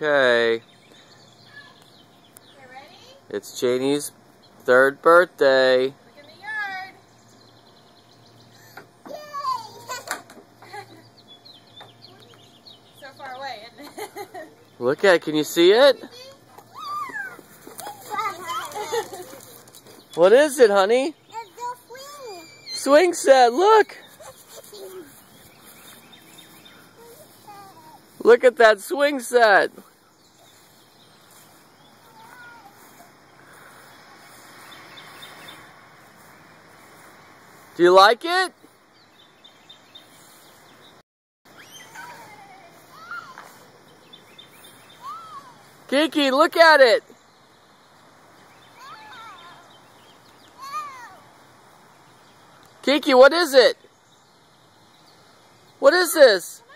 Okay. You ready? It's Janie's 3rd birthday. Look in the yard. Yay! So far away, isn't it? Look at it. Can you see it? What is it, honey? It's a swing. Swing set. Look. Look at that swing set. Do you like it? Kiki, look at it. Kiki, what is it? What is this?